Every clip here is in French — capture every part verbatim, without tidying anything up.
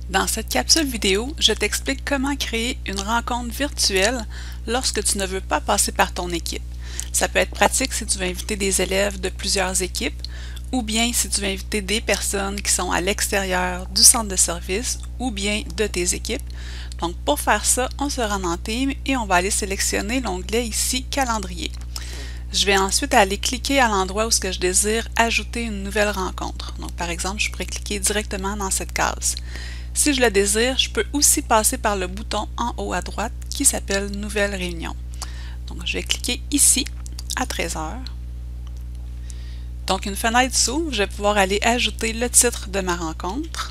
Dans cette capsule vidéo, je t'explique comment créer une rencontre virtuelle lorsque tu ne veux pas passer par ton équipe. Ça peut être pratique si tu veux inviter des élèves de plusieurs équipes ou bien si tu veux inviter des personnes qui sont à l'extérieur du centre de service ou bien de tes équipes. Donc pour faire ça, on se rend dans Teams et on va aller sélectionner l'onglet ici Calendrier. Je vais ensuite aller cliquer à l'endroit où ce que je désire ajouter une nouvelle rencontre. Donc par exemple, je pourrais cliquer directement dans cette case. Si je le désire, je peux aussi passer par le bouton en haut à droite qui s'appelle Nouvelle réunion. Donc je vais cliquer ici à treize heures. Donc une fenêtre s'ouvre, je vais pouvoir aller ajouter le titre de ma rencontre.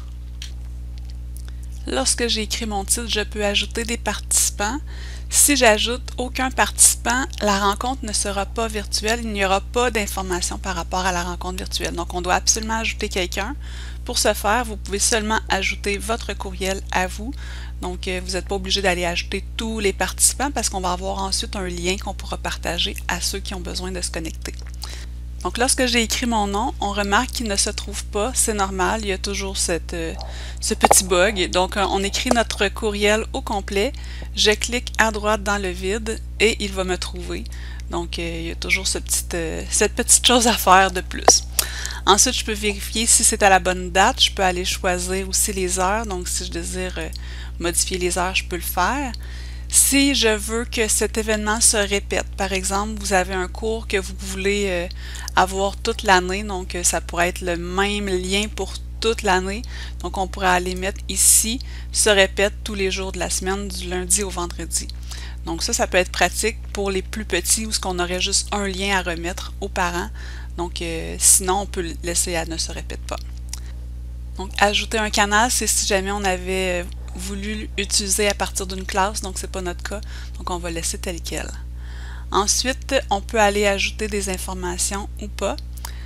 Lorsque j'ai écrit mon titre, je peux ajouter des participants. Si j'ajoute aucun participant, la rencontre ne sera pas virtuelle, il n'y aura pas d'informations par rapport à la rencontre virtuelle. Donc on doit absolument ajouter quelqu'un. Pour ce faire, vous pouvez seulement ajouter votre courriel à vous. Donc vous n'êtes pas obligé d'aller ajouter tous les participants parce qu'on va avoir ensuite un lien qu'on pourra partager à ceux qui ont besoin de se connecter. Donc lorsque j'ai écrit mon nom, on remarque qu'il ne se trouve pas, c'est normal, il y a toujours cette, euh, ce petit bug. Donc euh, on écrit notre courriel au complet, je clique à droite dans le vide et il va me trouver. Donc euh, il y a toujours ce petit, euh, cette petite chose à faire de plus. Ensuite, je peux vérifier si c'est à la bonne date, je peux aller choisir aussi les heures, donc si je désire euh, modifier les heures, je peux le faire. Si je veux que cet événement se répète, par exemple, vous avez un cours que vous voulez euh, avoir toute l'année, donc euh, ça pourrait être le même lien pour toute l'année, donc on pourrait aller mettre ici, se répète tous les jours de la semaine, du lundi au vendredi. Donc ça, ça peut être pratique pour les plus petits où ce qu'on aurait juste un lien à remettre aux parents, donc euh, sinon on peut le laisser à ne se répète pas. Donc ajouter un canal, c'est si jamais on avait voulu utiliser à partir d'une classe, donc c'est pas notre cas, donc on va laisser tel quel. Ensuite, on peut aller ajouter des informations ou pas.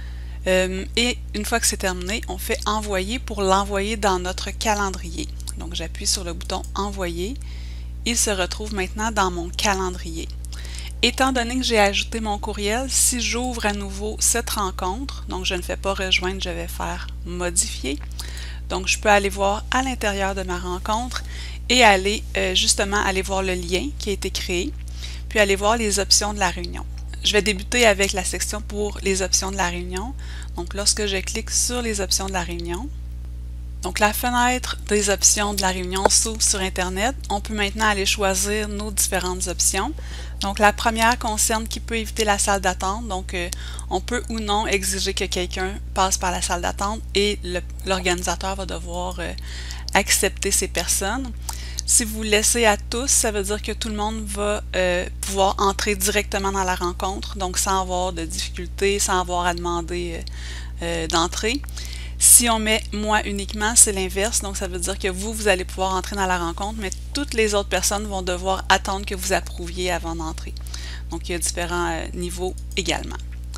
Euh, et une fois que c'est terminé, on fait envoyer pour l'envoyer dans notre calendrier. Donc j'appuie sur le bouton envoyer. Il se retrouve maintenant dans mon calendrier. Étant donné que j'ai ajouté mon courriel, si j'ouvre à nouveau cette rencontre, donc je ne fais pas rejoindre, je vais faire modifier. Donc, je peux aller voir à l'intérieur de ma rencontre et aller euh, justement aller voir le lien qui a été créé, puis aller voir les options de la réunion. Je vais débuter avec la section pour les options de la réunion. Donc, lorsque je clique sur les options de la réunion, donc la fenêtre des options de la réunion s'ouvre sur Internet. On peut maintenant aller choisir nos différentes options. Donc la première concerne qui peut éviter la salle d'attente. Donc euh, on peut ou non exiger que quelqu'un passe par la salle d'attente et l'organisateur va devoir euh, accepter ces personnes. Si vous laissez à tous, ça veut dire que tout le monde va euh, pouvoir entrer directement dans la rencontre, donc sans avoir de difficultés, sans avoir à demander euh, euh, d'entrer. Si on met « moi uniquement », c'est l'inverse, donc ça veut dire que vous, vous allez pouvoir entrer dans la rencontre, mais toutes les autres personnes vont devoir attendre que vous approuviez avant d'entrer. Donc il y a différents euh, niveaux également.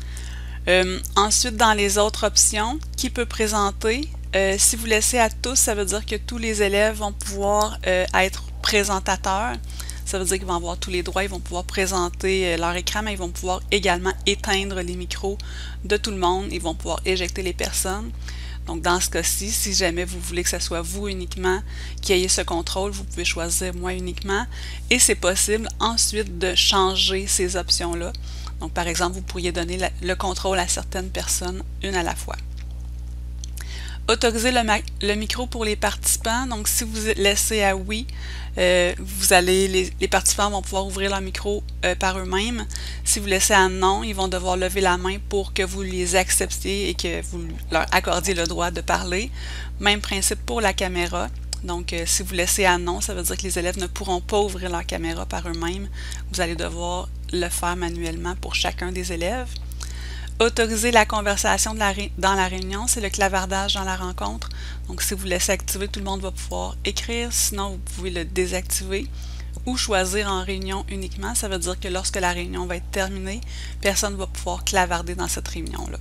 Euh, ensuite, dans les autres options, qui peut présenter, euh, si vous laissez à tous, ça veut dire que tous les élèves vont pouvoir euh, être présentateurs. Ça veut dire qu'ils vont avoir tous les droits, ils vont pouvoir présenter leur écran, mais ils vont pouvoir également éteindre les micros de tout le monde, ils vont pouvoir éjecter les personnes. Donc dans ce cas-ci, si jamais vous voulez que ce soit vous uniquement qui ayez ce contrôle, vous pouvez choisir moi uniquement et c'est possible ensuite de changer ces options-là. Donc par exemple, vous pourriez donner la, le contrôle à certaines personnes, une à la fois. Autoriser le, le micro pour les participants. Donc si vous laissez à oui, euh, vous allez les, les participants vont pouvoir ouvrir leur micro euh, par eux-mêmes. Si vous laissez à non, ils vont devoir lever la main pour que vous les acceptiez et que vous leur accordiez le droit de parler. Même principe pour la caméra. Donc euh, si vous laissez à non, ça veut dire que les élèves ne pourront pas ouvrir leur caméra par eux-mêmes. Vous allez devoir le faire manuellement pour chacun des élèves. Autoriser la conversation de la dans la réunion, c'est le clavardage dans la rencontre. Donc si vous laissez activer, tout le monde va pouvoir écrire, sinon vous pouvez le désactiver ou choisir en réunion uniquement. Ça veut dire que lorsque la réunion va être terminée, personne ne va pouvoir clavarder dans cette réunion-là.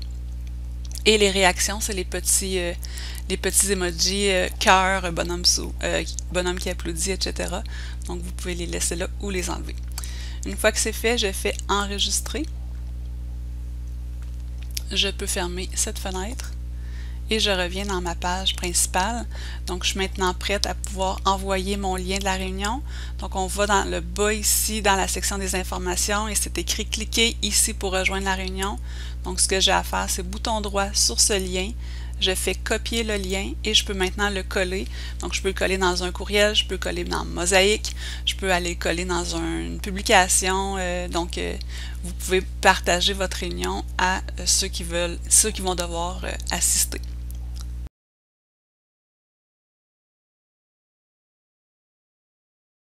Et les réactions, c'est les petits euh, les petits emojis, euh, cœur, bonhomme, sous, euh, bonhomme qui applaudit, et cetera. Donc vous pouvez les laisser là ou les enlever. Une fois que c'est fait, je fais enregistrer. Je peux fermer cette fenêtre et je reviens dans ma page principale. Donc, je suis maintenant prête à pouvoir envoyer mon lien de la réunion. Donc, on va dans le bas ici, dans la section des informations, et c'est écrit « Cliquez ici pour rejoindre la réunion ». Donc, ce que j'ai à faire, c'est bouton droit sur ce lien. Je fais copier le lien et je peux maintenant le coller. Donc, je peux le coller dans un courriel, je peux le coller dans Mosaïque, je peux aller le coller dans un, une publication. Euh, donc, euh, vous pouvez partager votre réunion à euh, ceux qui veulent, ceux qui vont devoir euh, assister.